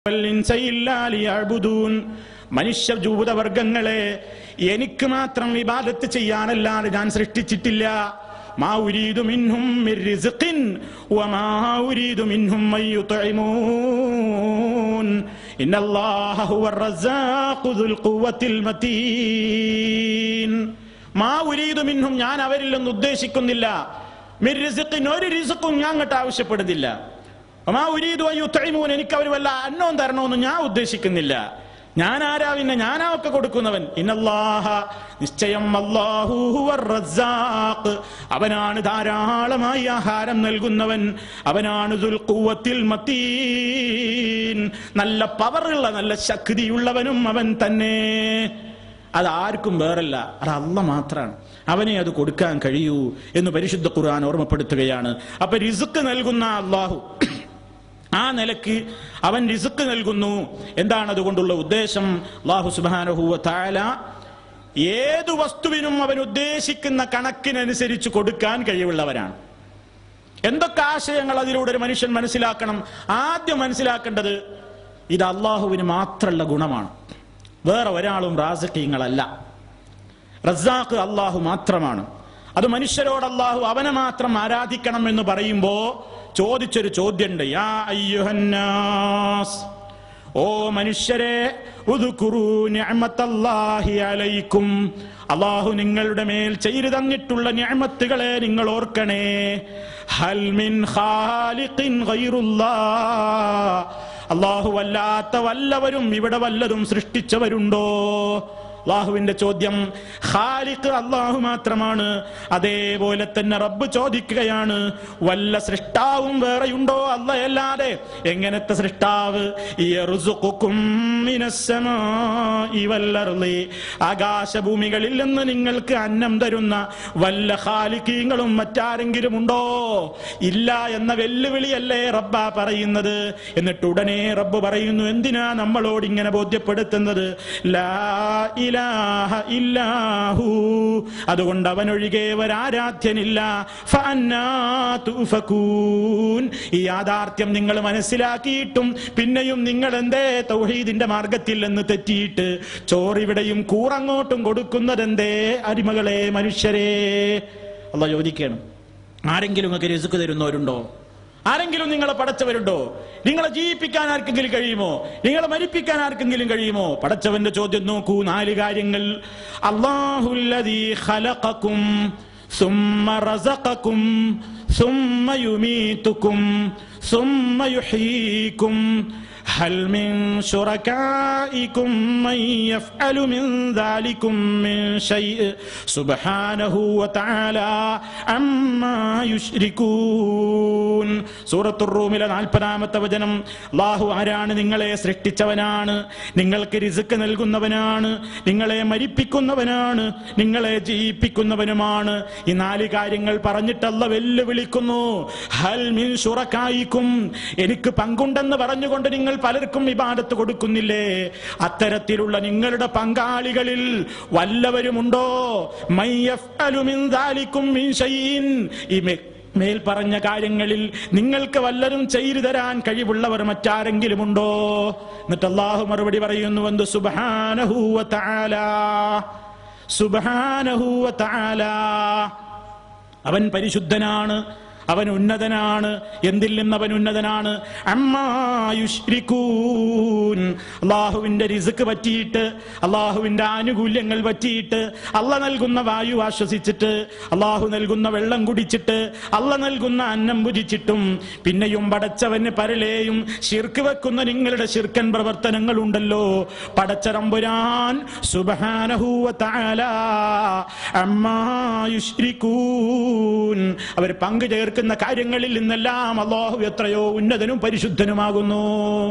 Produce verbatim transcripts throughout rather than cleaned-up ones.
മനുഷ്യ ജൂതവർഗങ്ങളെ എനിക്ക് മാത്രം ഇബാദത്ത് ചെയ്യാനല്ലാതെ ഞാൻ സൃഷ്ടിച്ചിട്ടില്ല. മാ ഉരീദു മിൻഹും മിർ റിസ്ഖിൻ വമാ ഉരീദു മിൻഹും മയ്യുത്ഇമൂൻ ഇന്നല്ലാഹ ഹുവർ റസ്സാഖു ദുൽ ഖുവ്വത്തിൽ മതീൻ. മാ ഉരീദു മിൻഹും, ഞാൻ അവരിൽ നിന്ന് ഉദ്ദേശിക്കുന്നില്ല. മിർ റിസ്ഖിൻ, ഒരു റിസ്ഖും ഞാൻ അങ്ങോട്ട് ആവശ്യപ്പെടുന്നില്ല. വമാ ഉരീദു അയ്യുത്ഇമൂൻ, എനിക്ക് അവർ വല്ല അന്നവും തരണമെന്ന് ഞാൻ ഉദ്ദേശിക്കുന്നില്ല. ഞാൻ ആരാ പിന്നെ? ഞാനാ ഒക്കെ കൊടുക്കുന്നവൻ. ഇന്നല്ലാഹ, നിശ്ചയം അല്ലാഹു ഹുവർ റസ്സാഖ്, അവനാണ് ധാരാളമായി ആഹാരം നൽകുന്നവൻ. അവനാണ് ദുൽ ഖുവ്വത്തിൽ മതീൻ, നല്ല പവറുള്ള നല്ല ശക്തിയുള്ളവനും അവൻ തന്നെ. അതാർക്കും വേറല്ല, അത് അല്ലാഹ് മാത്രമാണ്. അവനെ അത് കൊടുക്കാൻ കഴിയൂ എന്ന് പരിശുദ്ധ ഖുർആൻ ഓർമ്മപ്പെടുത്തുകയാണ്. അപ്പൊ റിസ്ക് നൽകുന്ന അല്ലാഹു, ആ നിലക്ക് അവൻ റിസ്ക് നൽകുന്നു. എന്താണ് അതുകൊണ്ടുള്ള ഉദ്ദേശം? അല്ലാഹു സുബ്ഹാനഹു വ തആല ഏതു വസ്തുവിനും അവൻ ഉദ്ദേശിക്കുന്ന കണക്കിനനുസരിച്ച് കൊടുക്കാൻ കഴിവുള്ളവരാണ്. എന്തൊക്കെ ആശയങ്ങൾ അതിലൂടെ ഒരു മനുഷ്യൻ മനസ്സിലാക്കണം? ആദ്യം മനസ്സിലാക്കേണ്ടത് ഇത് അള്ളാഹുവിന് മാത്രമുള്ള ഗുണമാണ്. വേറെ ഒരാളും റാസിഖീങ്ങളല്ല. റസ്സാഖ് അള്ളാഹു മാത്രമാണ്. അത് മനുഷ്യരോട് അള്ളാഹു അവനെ മാത്രം ആരാധിക്കണം എന്ന് പറയുമ്പോ ചോദിച്ചൊരു ചോദ്യമുണ്ട്. യാ അയ്യുഹന്നാസ്, ഓ മനുഷ്യരെ, ഉദ്കുറൂ നിഅമത്തല്ലാഹി അലൈക്കും, അള്ളാഹു നിങ്ങളുടെ മേൽ ചെയ്തു തന്നിട്ടുള്ള നിഅമത്തുകളെ നിങ്ങൾ ഓർക്കണേ. ഹൽ മിൻ ഖാലിഖിൻ ഗൈറുല്ലാഹ്, അള്ളാഹു അല്ലാത്ത വല്ലവരും ഇവിടെ വല്ലതും സൃഷ്ടിച്ചവരുണ്ടോ? അള്ളാഹുവിന്റെ ചോദ്യം. ഖാലിഖ് അള്ളാഹു മാത്രമാണ്. അതേപോലെ തന്നെ റബ്ബ് ചോദിക്കുകയാണ്, വല്ല സൃഷ്ടാവും വേറെയുണ്ടോ അല്ലാതെ? എങ്ങനത്തെ സൃഷ്ടാവ്? യർസുഖുകും മിനസ്സമാഇ വൽ അർളി, ആകാശഭൂമികളിൽ നിന്ന് നിങ്ങൾക്ക് അന്നം തരുന്ന വല്ല ഖാലിഖീങ്ങളും മറ്റാരെങ്കിലും ഉണ്ടോ? ഇല്ല എന്ന വെല്ലുവിളിയല്ലേ റബ്ബാ പറയുന്നത്. എന്നിട്ട് ഉടനെ റബ്ബ് പറയുന്നു, എന്തിനാ നമ്മളോട് ഇങ്ങനെ ബോധ്യപ്പെടുത്തുന്നത്? ലാ ഇലാഹ ഇല്ലാഹു, അതുകൊണ്ട് അവനൊഴികെ ഒരാരാധ്യനില്ല. ഫഅന്നാ തുഫകൂൻ, ഈ യാഥാർത്ഥ്യം നിങ്ങൾ മനസ്സിലാക്കിയിട്ടും പിന്നെയും നിങ്ങൾ എന്തേ തൗഹീദിന്റെ മാർഗത്തിൽ നിന്ന് തെറ്റിയിട്ട് ചോറിവിടെയും കൂറങ്ങോട്ടും കൊടുക്കുന്നതെന്തേ? അടിമകളെ, മനുഷ്യരെ, അല്ലാഹു ചോദിക്കണം. ആരെങ്കിലും നിങ്ങൾക്ക് റിസ്ക് തരുന്നവരുണ്ടോ? ആരെങ്കിലും നിങ്ങളെ പടച്ചവരുണ്ടോ? നിങ്ങളെ ജീവിപ്പിക്കാൻ ആർക്കെങ്കിലും കഴിയുമോ? നിങ്ങളെ മരിപ്പിക്കാൻ ആർക്കെങ്കിലും കഴിയുമോ? പടച്ചവന്റെ ചോദ്യം നോക്കൂ. നാല് കാര്യങ്ങൾ. അല്ലാഹുല്ലദീ ഖലഖകും സുമ്മ റസഖകും സുമ്മ യുമീതുകും സുമ്മ യുഹ്യീകും ഹൽ മിൻ ശുറകാഇകും മൻ യഫ്അലു മിൻ ദാലികും മിൻ ശൈഇ സുബ്ഹാനഹു വ തആല അമ്മാ യുശ്രികൂൻ. സൂറത്തുർ റൂമിലെ നാൽപ്പതാമത്തെ വചനം. അല്ലാഹു ആരാണ്? നിങ്ങളെ സൃഷ്ടിച്ചവനാണ്, നിങ്ങൾക്ക് റിസ്ക് നൽകുന്നവനാണ്, നിങ്ങളെ മരിപ്പിക്കുന്നവനാണ്, നിങ്ങളെ ജീവിപ്പിക്കുന്നവനുമാണ്. ഈ നാല് കാര്യങ്ങൾ പറഞ്ഞിട്ട് അല്ലാഹു വെല്ലുവിളിക്കുന്നു. ഹൽ മിൻ ശുറകാഇകും, എനിക്ക് പങ്കുണ്ടെന്ന് പറഞ്ഞുകൊണ്ട് നിങ്ങൾ പലർക്കും ഇബാദത്ത് കൊടുക്കുന്നില്ലേ? അത്തരത്തിലുള്ള നിങ്ങളുടെ പങ്കാളികളിൽ വല്ലവരുമുണ്ടോ? മൻ യഫ്അലു മിൻ ദാലികും മിൻ ശൈഇൻ, ഈ മേൽ പറഞ്ഞ കാര്യങ്ങളിൽ നിങ്ങൾക്ക് വല്ലതും ചെയ്തു തരാൻ കഴിവുള്ളവർ മറ്റാരെങ്കിലും ഉണ്ടോ? എന്നിട്ട് അല്ലാഹു മറുപടി പറയുന്നു, എന്ത്? സുബ്ഹാനഹു വ തആല, സുബ്ഹാനഹു വ തആല, അവൻ പരിശുദ്ധനാണ്, അവൻ ഉന്നതനാണ്. എന്തിൽ നിന്ന് അവൻ ഉന്നതനാണ്? അമ്മാ യുശ്രികൂൻ, അള്ളാഹുവിന്റെ റിസ്ക് പറ്റിയിട്ട്, അള്ളാഹുവിന്റെ ആനുകൂല്യങ്ങൾ പറ്റിയിട്ട്, അള്ളാഹ് നൽകുന്ന വായു ആശ്വസിച്ചിട്ട്, അള്ളാഹു നൽകുന്ന വെള്ളം കുടിച്ചിട്ട്, അള്ളാഹ് നൽകുന്ന അന്നം ഭുജിച്ചിട്ടും പിന്നെയും പടച്ചവന് പരലെയും ശിർക്ക് വെക്കുന്ന നിങ്ങളുടെ ശിർക്കൻ പ്രവർത്തനങ്ങൾ ഉണ്ടല്ലോ. പടച്ചറമ്പുരാൻ സുബ്ഹാനഹു വ തആല അമ്മാ യുശ്രികൂൻ, അവർ പങ്കു ചേർക്കുന്ന കാര്യങ്ങളിൽ നിന്നെല്ലാം അല്ലാഹു എത്രയോ ഉന്നതനും പരിശുദ്ധനുമാകുന്നു.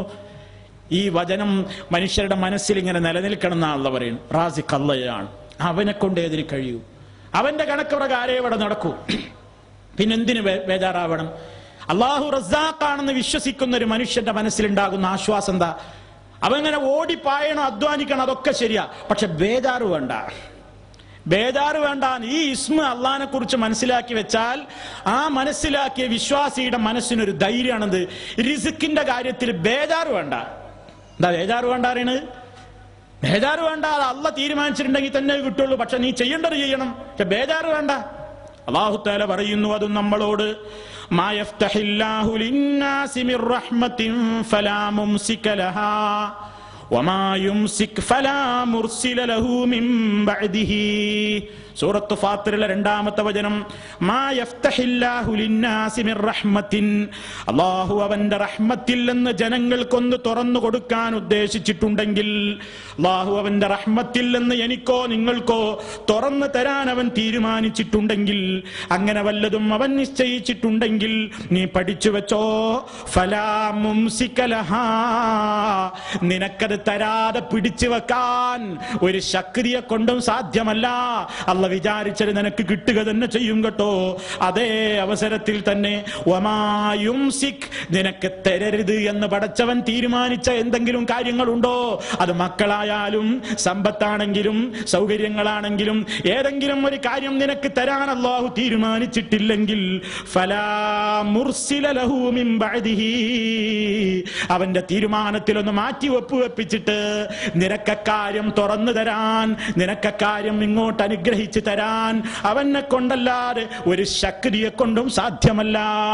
ഈ വചനം മനുഷ്യരുടെ മനസ്സിൽ ഇങ്ങനെ നിലനിൽക്കണം എന്നാണല്ലോ പറയുന്നത്. റാസിഖ് അല്ലാഹയാണ്, അവനെ കൊണ്ട് ഏതിന് കഴിയൂ? അവന്റെ കണക്ക് പ്രകാരം ഇവിടെ നടക്കൂ. പിന്നെന്തിന് ബേജാറാവണം? അല്ലാഹു റസ്സാഖാണെന്ന് വിശ്വസിക്കുന്ന ഒരു മനുഷ്യന്റെ മനസ്സിലുണ്ടാകുന്ന ആശ്വാസം എന്താ? അവങ്ങനെ ഓടിപ്പായണോ, അധ്വാനിക്കണം, അതൊക്കെ ശരിയാ, പക്ഷെ ബേജാറ് വേണ്ട. ബേജാറ് വേണ്ട. ഈ ഇസ്മ അള്ളാഹിനെ കുറിച്ച് മനസ്സിലാക്കി വെച്ചാൽ ആ മനസ്സിലാക്കിയ വിശ്വാസിയുടെ മനസ്സിനൊരു ധൈര്യമാണത്. റിസ്കിന്റെ കാര്യത്തിൽ ബേജാറ് വേണ്ട. എന്താ ബേജാറ് വേണ്ട അറിയണത്? ബേജാറ് വേണ്ട, അത് അള്ള തീരുമാനിച്ചിട്ടുണ്ടെങ്കിൽ തന്നെ കിട്ടുള്ളൂ. പക്ഷെ നീ ചെയ്യേണ്ടത് ചെയ്യണം. പക്ഷെ ബേജാറ് വേണ്ട. അല്ലാഹു തആല പറയുന്നു അതും നമ്മളോട്, മാ യഫ്തഹില്ലാഹു ലിന്നാസി മിർ റഹ്മത്തിൻ ഫലാ മുംസിക ലഹാ വമാ യുംസിക് ഫലാ മുർസില ലഹു മിൻ ബഅദിഹി. സൂറത്ത് ഫാത്തിറിലെ രണ്ടാമത്തെ വചനം, മാ യഫ്തഹില്ലാഹു ലിന്നാസി മിർ റഹ്മത്തിൻ, അല്ലാഹു അവന്റെ റഹ്മത്തിൽ നിന്ന് ജനങ്ങൾക്കൊന്ന് തുറന്നു കൊടുക്കാൻ ഉദ്ദേശിച്ചിട്ടുണ്ടെങ്കിൽ, അല്ലാഹു അവന്റെ റഹ്മത്തിൽ നിന്ന് എനിക്കോ നിങ്ങൾക്കോ തുറന്നു തരാൻ അവൻ തീരുമാനിച്ചിട്ടുണ്ടെങ്കിൽ, അങ്ങനെ വല്ലതും അവൻ നിശ്ചയിച്ചിട്ടുണ്ടെങ്കിൽ നീ പഠിച്ചു വെച്ചോ, ഫലാ മുംസിക ലഹാ, നിനക്കത് തരാതെ പിടിച്ചു വെക്കാൻ ഒരു ശക്തിയെ കൊണ്ടും സാധ്യമല്ല. അല്ല വിചാരിച്ചത് നിനക്ക് കിട്ടുക തന്നെ ചെയ്യും കേട്ടോ. അതേ അവസരത്തിൽ തന്നെ വമാ യുംസിക്, നിനക്ക് തരരുത് എന്ന് പടച്ചവൻ തീരുമാനിച്ച എന്തെങ്കിലും കാര്യങ്ങളുണ്ടോ, അത് മക്കളായാലും സമ്പത്താണെങ്കിലും സൗകര്യങ്ങളാണെങ്കിലും ഏതെങ്കിലും ഒരു കാര്യം നിനക്ക് തരാൻ അല്ലാഹു തീരുമാനിച്ചിട്ടില്ലെങ്കിൽ, ഫലാ മുർസില ലഹു മിൻ ബഅദിഹി, അവന്റെ തീരുമാനത്തിൽ ഒന്ന് മാറ്റി ഒപ്പുവെപ്പിച്ചിട്ട് നിനക്കാര്യം തുറന്നു തരാൻ, നിനക്കാര്യം ഇങ്ങോട്ട് അനുഗ്രഹിച്ചു തരാൻ അവനെ കൊണ്ടല്ലാതെ ഒരു ശക്തിയെ കൊണ്ടും സാധ്യമല്ല.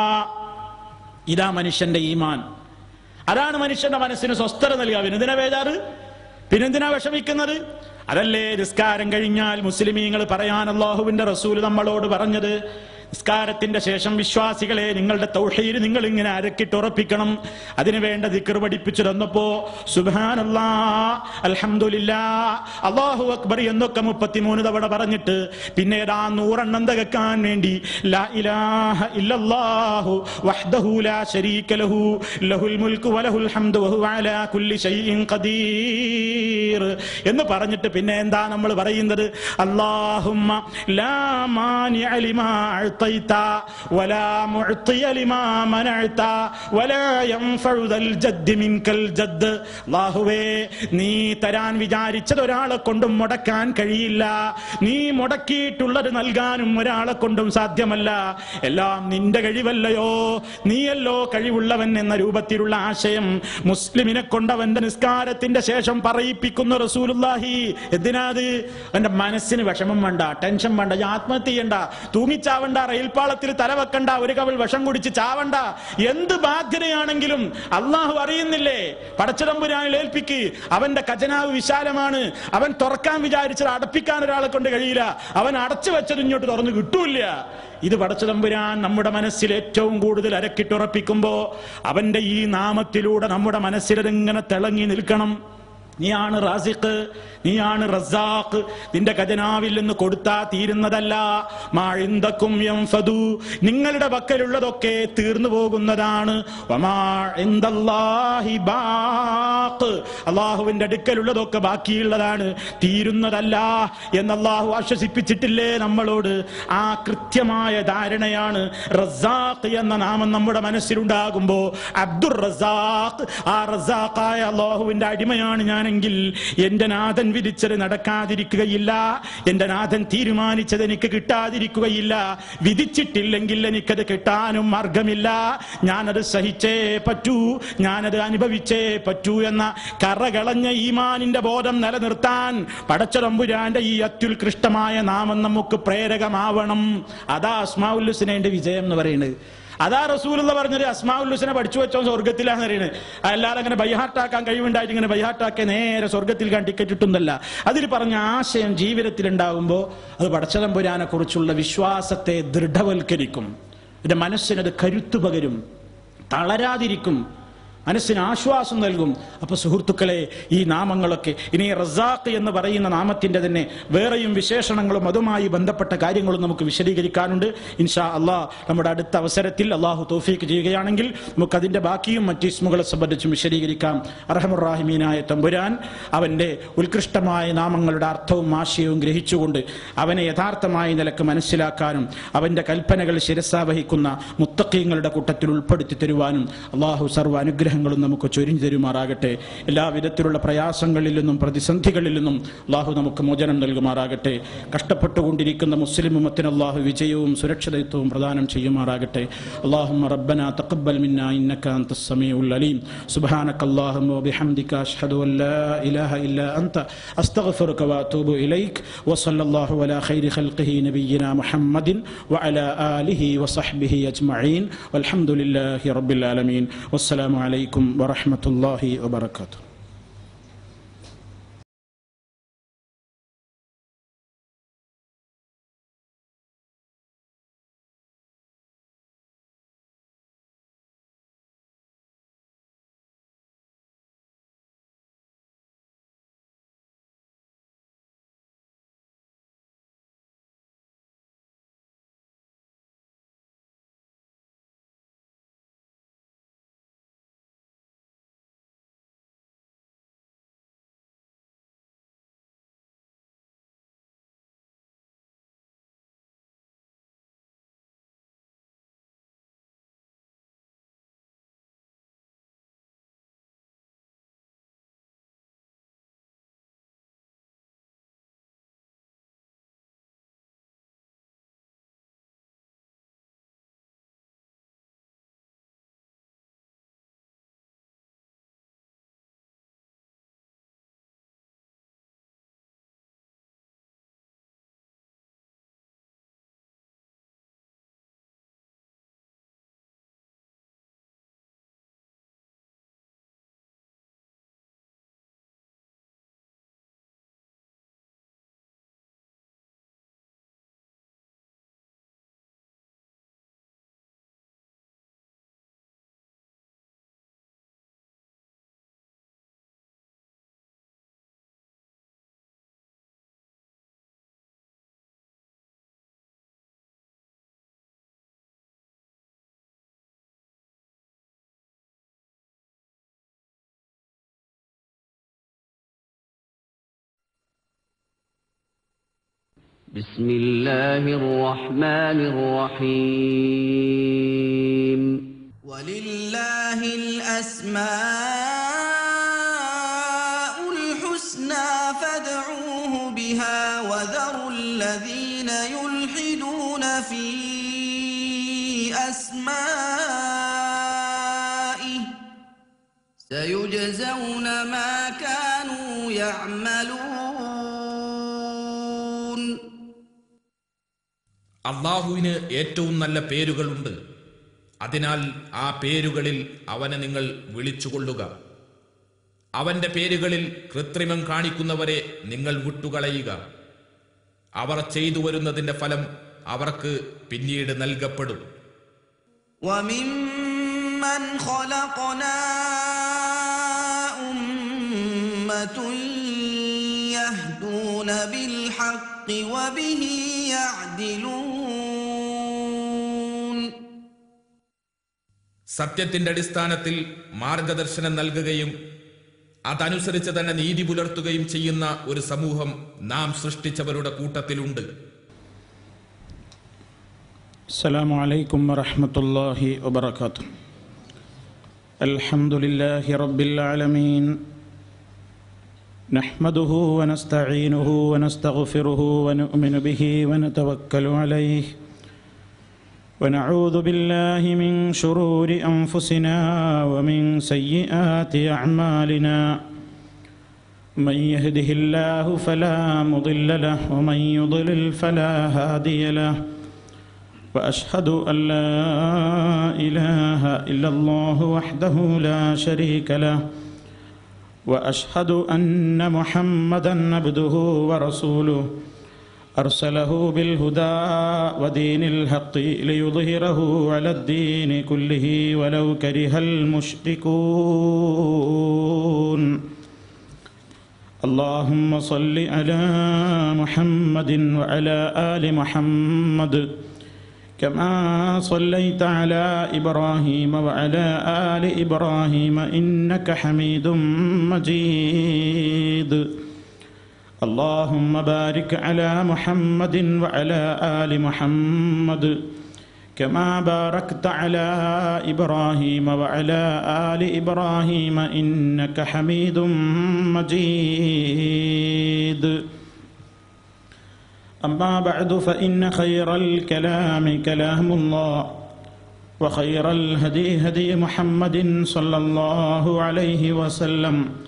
ഇതാ മനുഷ്യന്റെ ഈമാൻ. അതാണ് മനുഷ്യന്റെ മനസ്സിന് സ്വസ്ഥത നൽകുക. പിന്നെന്തിനാ ബേജാറ്? പിന്നെന്തിനാ വിഷമിക്കുന്നത്? അതല്ലേ നിസ്കാരം കഴിഞ്ഞാൽ മുസ്ലിമീങ്ങൾ പറയാൻ അല്ലാഹുവിന്റെ റസൂൽ നമ്മളോട് പറഞ്ഞത്, നിസ്കാരത്തിന്റെ ശേഷം വിശ്വാസികളെ നിങ്ങളുടെ തൗഹീദ് നിങ്ങൾ ഇങ്ങനെ അരക്കിട്ടുറപ്പിക്കണം. അതിനു വേണ്ട ദിക്ർ പഠിപ്പിച്ചു തന്നപ്പോ സുബ്ഹാനല്ലാഹ്, അൽഹംദുലില്ലാഹ്, അല്ലാഹു അക്ബർ എന്നൊക്കെ മുപ്പത്തിമൂന്ന് തവണ പറഞ്ഞിട്ട് പിന്നെ ഏതാ നൂറെണ്ണം തികക്കാൻ വേണ്ടി ലാ ഇലാഹ ഇല്ലല്ലാഹു വഹ്ദഹു ലാ ശരീക ലഹു ലഹുൽ മുൽക്കു വലഹുൽ ഹംദു വഹുവ അലാ കുല്ലി ശൈഇൻ ഖദീർ എന്ന് പറഞ്ഞിട്ട് പിന്നെ എന്താ നമ്മൾ പറയുന്നത്? അല്ലാഹുമ്മ ലാ മാനിഅ ലിമാ ولا معطي لما منعت ولا ينفع ذا الجد منك الجد. അല്ലാഹുവേ, നീ തരാൻ വിചാരിച്ചത് ഒരാളെ കൊണ്ടും മുടക്കാൻ കഴിയില്ല, നീ മുടക്കിയിട്ടുള്ളത് നൽകാനും ഒരാളെ കൊണ്ടും സാധ്യമല്ല, എല്ലാം നിന്റെ കഴിവല്ലയോ, നീയല്ലോ കഴിവുള്ളവൻ എന്ന രൂപത്തിലുള്ള ആശയം മുസ്ലിമിനെ കൊണ്ടവന്റെ നിസ്കാരത്തിന്റെ ശേഷം പറയിപ്പിക്കുന്ന റസൂലുള്ളാഹി. എന്തിനാത്? അവന്റെ മനസ്സിന് വിഷമം വേണ്ട, ടെൻഷൻ വേണ്ട, ആത്മഹത്യ ചെയ്യണ്ട, തൂങ്ങിച്ചാവണ്ട, റെയിൽപാളത്തിൽ തലവെക്കണ്ട, ഒരു കവൾ വിഷം കുടിച്ച് ചാവണ്ട. എന്ത് ബാധ്യതയാണെങ്കിലും അള്ളാഹു അറിയുന്നില്ലേ? പടച്ചതമ്പുരാനിൽ ഏൽപ്പിക്ക്. അവന്റെ ഖജനാവ് വിശാലമാണ്. അവൻ തുറക്കാൻ വിചാരിച്ചത് അടപ്പിക്കാൻ ഒരാളെ കൊണ്ട് കഴിയില്ല. അവൻ അടച്ചു വെച്ചത് ഇങ്ങോട്ട് തുറന്നു കിട്ടൂല്ല. ഇത് പടച്ചതമ്പുരാൻ നമ്മുടെ മനസ്സിൽ ഏറ്റവും കൂടുതൽ അരക്കിട്ടുറപ്പിക്കുമ്പോ അവന്റെ ഈ നാമത്തിലൂടെ നമ്മുടെ മനസ്സിലതിങ്ങനെ തിളങ്ങി നിൽക്കണം. നീയാണ് റാസിഖ്, നീയാണ് റസാഖ്. നിന്റെ ഖജനാവിൽ നിന്ന് കൊടുത്താ തീരുന്നതല്ല. മാ ഇൻദകും യൻഫദു, നിങ്ങളുടെ പക്കലുള്ളതൊക്കെ തീർന്നു പോകുന്നതാണ്. വമാ ഇൻദല്ലാഹി ബാഖ്, അല്ലാഹുവിന്റെ അടുക്കലുള്ളതൊക്കെ ബാക്കിയുള്ളതാണ്, തീരുന്നതല്ല എന്ന് അല്ലാഹു ആശ്വസിപ്പിച്ചിട്ടില്ലേ നമ്മളോട്? ആ കൃത്യമായ ധാരണയാണ് റസാഖ് എന്ന നാമം നമ്മുടെ മനസ്സിലുണ്ടാകുമ്പോ, അബ്ദുർ റസാഖ്, ആ റസാഖായ അല്ലാഹുവിന്റെ അടിമയാണ് ഞാൻ െങ്കിൽ എന്റെ നാഥൻ വിധിച്ചത് നടക്കാതിരിക്കുകയില്ല, എന്റെ നാഥൻ തീരുമാനിച്ചത് എനിക്ക് കിട്ടാതിരിക്കുകയില്ല, വിധിച്ചിട്ടില്ലെങ്കിൽ എനിക്കത് കിട്ടാനും മാർഗമില്ല, ഞാനത് സഹിച്ചേ പറ്റൂ, ഞാനത് അനുഭവിച്ചേ പറ്റൂ എന്ന കറകളഞ്ഞ ഈമാനിന്റെ ബോധം നിലനിർത്താൻ പടച്ചതമ്പുരാന്റെ ഈ അത്യുത്കൃഷ്ടമായ നാമം നമുക്ക് പ്രേരകമാവണം. അതാ അസ്മാഉൽ ഹുസ്നയുടെ വിജയം എന്ന് പറയുന്നത്. അതാ റസൂലുള്ള പറഞ്ഞത്, അസ്മാഉൽ ഹുസ്ന പഠിച്ചു വെച്ചോ സ്വർഗത്തിലാന്ന് പറയുന്നത്. അല്ലാതെ അങ്ങനെ ബൈഹാർട്ടാക്കാൻ കഴിവുണ്ടായിട്ട് ഇങ്ങനെ ബൈഹാർട്ടാക്കി നേരെ സ്വർഗത്തിൽ കാണാൻ ടിക്കറ്റ് കിട്ടുന്നല്ല. അതിൽ പറഞ്ഞ ആശയം ജീവിതത്തിൽ ഉണ്ടാകുമ്പോൾ അത് പടച്ചതമ്പുരാനെ കുറിച്ചുള്ള വിശ്വാസത്തെ ദൃഢവൽക്കരിക്കും, എന്റെ മനസ്സിനത് കരുത്തു പകരും, തളരാതിരിക്കും, മനസ്സിന് ആശ്വാസം നൽകും. അപ്പൊ സുഹൃത്തുക്കളെ, ഈ നാമങ്ങളൊക്കെ ഇനി റസാഖ് എന്ന് പറയുന്ന നാമത്തിന്റെ തന്നെ വേറെയും വിശേഷണങ്ങളും അതുമായി ബന്ധപ്പെട്ട കാര്യങ്ങളും നമുക്ക് വിശദീകരിക്കാനുണ്ട്. ഇൻഷാ അള്ളാഹ് നമ്മുടെ അടുത്ത അവസരത്തിൽ അള്ളാഹു തൗഫീഖ് ചെയ്യുകയാണെങ്കിൽ നമുക്ക് അതിന്റെ ബാക്കിയും മറ്റു ഇസ്മുകളെ സംബന്ധിച്ചും വിശദീകരിക്കാം. അർഹമുർ-റാഹിമീനായ തമ്പുരാൻ അവന്റെ ഉത്കൃഷ്ടമായ നാമങ്ങളുടെ അർത്ഥവും ആശയവും ഗ്രഹിച്ചുകൊണ്ട് അവനെ യഥാർത്ഥമായ നിലക്ക് മനസ്സിലാക്കാനും അവന്റെ കൽപ്പനകൾ ശിരസാ വഹിക്കുന്ന മുത്തഖീങ്ങളുടെ കൂട്ടത്തിൽ ഉൾപ്പെടുത്തി തരുവാനും അള്ളാഹു സർവ്വ അനുഗ്രഹം അനുഗ്രഹങ്ങളും നമുക്ക് ചൊരിഞ്ഞു തരുമാറാകട്ടെ. എല്ലാവിധത്തിലുള്ള പ്രയാസങ്ങളിൽ നിന്നും പ്രതിസന്ധികളിൽ നിന്നും അള്ളാഹു നമുക്ക് മോചനം നൽകുമാറാകട്ടെ. കഷ്ടപ്പെട്ടുകൊണ്ടിരിക്കുന്ന മുസ്ലിം ഉമ്മത്തിന് അള്ളാഹു വിജയവും സുരക്ഷിതത്വവും പ്രദാനം ചെയ്യുമാറാകട്ടെ. അല്ലാഹുമ്മ റബ്ബനാ തഖബ്ബൽ മിന്നാ ഇന്നക അൻതസ് സമീഉൽ അലീം. സുബ്ഹാനക അല്ലാഹുമ്മ വബിഹംദിക അഷ്ഹദു അൻ ലാ ഇലാഹ ഇല്ലാ അൻത അസ്തഗ്ഫിറുക വഅതൂബു ഇലൈക്. വസല്ലല്ലാഹു അലാ ഖൈരി ഖൽഖിഹി നബിയ്യിനാ മുഹമ്മദിൻ വഅലാ ആലിഹി വസഹ്ബിഹി അജ്മഈൻ വൽഹംദുലില്ലാഹി റബ്ബിൽ ആലമീൻ. വസ്സലാമു അലൈക്കും വറഹ്മത്തുള്ളാഹി വബറകാതുഹു. بسم الله الرحمن الرحيم ولله الأسماء الحسنى فادعوه بها وذروا الذين يلحدون في أسمائه سيجزون ما كانوا يعملون. അള്ളാഹുവിന് ഏറ്റവും നല്ല പേരുകളുണ്ട്. അതിനാൽ ആ പേരുകളിൽ അവനെ നിങ്ങൾ വിളിച്ചുകൊള്ളുക. അവന്റെ പേരുകളിൽ കൃത്രിമം കാണിക്കുന്നവരെ നിങ്ങൾ വിട്ടുകളയുക. അവർ ചെയ്തു വരുന്നതിന്റെ ഫലം അവർക്ക് പിന്നീട് നൽകപ്പെടും. وَمِمَّنْ خَلَقْنَا أُمَّةٌ يَهْدُونَ بِالْحَقِّ وَبِهِ يَعْدِلُونَ. സത്യത്തിന്റെ അടിസ്ഥാനത്തിൽ മാർഗദർശനം നൽകുകയും അതനുസരിച്ച് തന്നെ നീതി പുലർത്തുകയും ചെയ്യുന്ന ഒരു സമൂഹം നാം സൃഷ്ടിച്ചവരുടെ കൂട്ടത്തിലുണ്ട്. അസ്സലാമു അലൈക്കും വറഹ്മത്തുള്ളാഹി വബറകാതുഹു. അൽഹംദുലില്ലാഹി റബ്ബിൽ ആലമീൻ. നഹ്മദുഹു വനസ്തഈനുഹു വനസ്തഗ്ഫിറുഹു വനുഅ്മിനു ബിഹി വനതവക്കലു അലൈഹി ونعوذ بالله من شرور أنفسنا ومن سيئات أعمالنا من يهده الله فلا مضل له ومن يضلل فلا هادي له وأشهد أن لا إله إلا الله وحده لا شريك له وأشهد أن محمدا عبده ورسوله أرسله بالهدى ودين الحق ليظهره على الدين كله ولو كره المشركون. اللهم صل على محمد وعلى آل محمد كما صليت على إبراهيم وعلى آل إبراهيم إنك حميد مجيد. اللهم بارك على محمد وعلى آل محمد كما باركت على إبراهيم وعلى آل إبراهيم إنك حميد مجيد. أما بعد فإن خير الكلام كلام الله وخير الهدي هدي محمد صلى الله عليه وسلم